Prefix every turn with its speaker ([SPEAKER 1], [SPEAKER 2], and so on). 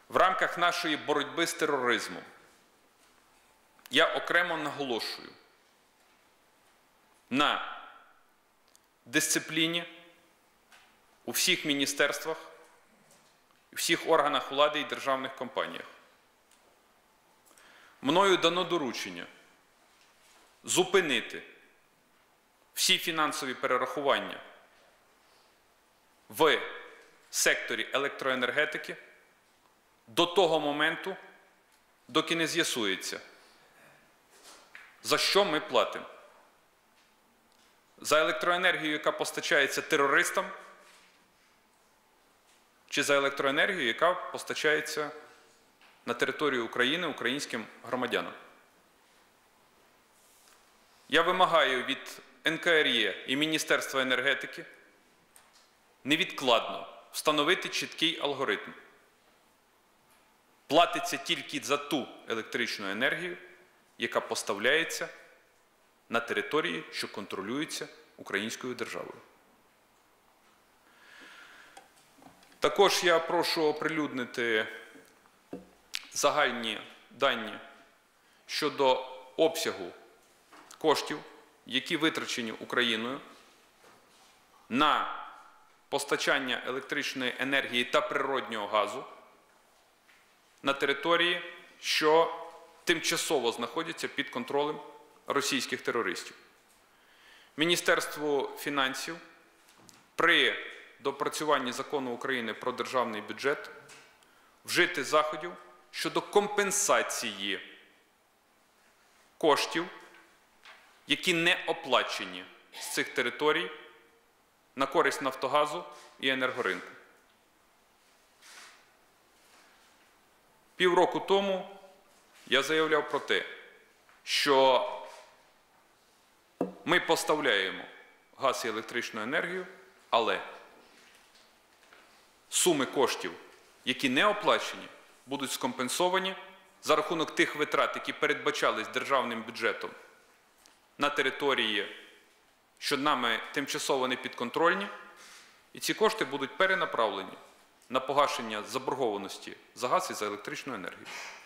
[SPEAKER 1] В рамках нашої боротьби з тероризмом я окремо наголошую на дисципліні у всіх міністерствах, у всіх органах влади і державних компаніях. Мною дано доручення зупинити всі фінансові перерахування в секторі електроенергетики до того моменту, доки не з'ясується, за що ми платимо. За електроенергію, яка постачається терористам, чи за електроенергію, яка постачається на територію України українським громадянам. Я вимагаю від НКРЕ і Міністерства енергетики невідкладно встановити чіткий алгоритм. Платиться тільки за ту електричну енергію, яка поставляється на території, що контролюються українською державою. Також я прошу оприлюднити загальні дані щодо обсягу коштів, які витрачені Україною на постачання електричної енергії та природнього газу на території, що тимчасово знаходяться під контролем російських терористів. Міністерству фінансів при допрацюванні Закону України про державний бюджет вжити заходів щодо компенсації коштів, які не оплачені з цих територій на користь Нафтогазу і енергоринку. Півроку тому я заявляв про те, що ми поставляємо газ і електричну енергію, але суми коштів, які не оплачені, будуть скомпенсовані за рахунок тих витрат, які передбачались державним бюджетом на території, що нами тимчасово не підконтрольні, і ці кошти будуть перенаправлені на погашення заборгованості за газ і за електричну енергію.